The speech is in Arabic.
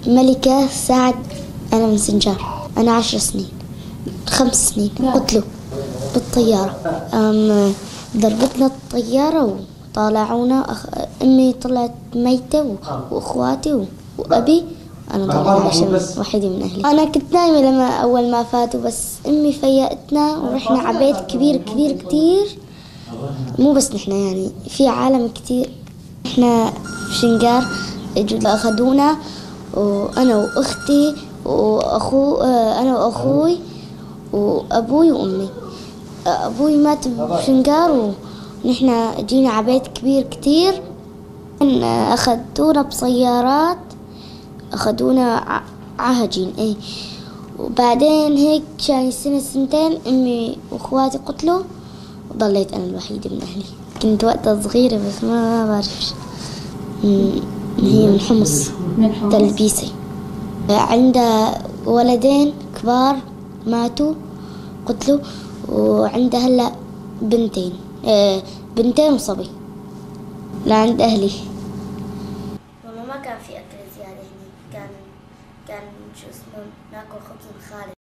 ملكة سعد. أنا من سنجار، أنا 10 سنين، 5 سنين قتلوا بالطيارة. ضربتنا الطيارة وطالعونا. أمي طلعت ميتة وأخواتي وأبي أنا طلعت عشان وحيدة من أهلي. أنا كنت نايمة لما أول ما فاتوا، بس أمي فيقتنا ورحنا عبيت كبير كبير كتير. مو بس نحنا، يعني في عالم كتير. إحنا في شنقار اجوا أخذونا، وأنا وأختي أنا وأخوي وأبوي وأمي. أبوي مات بشنقار ونحن جينا عبيت كبير كتير. أخذونا بسيارات، أخذونا عهجين وبعدين هيك كان سنة سنتين أمي وأخواتي قتلوا، وضليت أنا الوحيدة من أهلي. كنت وقتها صغيرة بس ما بعرف. هي من حمص تلبيسي. عندها ولدين كبار ماتوا قتلوا، وعندها هلا بنتين وصبي لعند أهلي. والله ما كان في أكل زيادة هنا، كان شو اسمه ناكل خبز الخالد.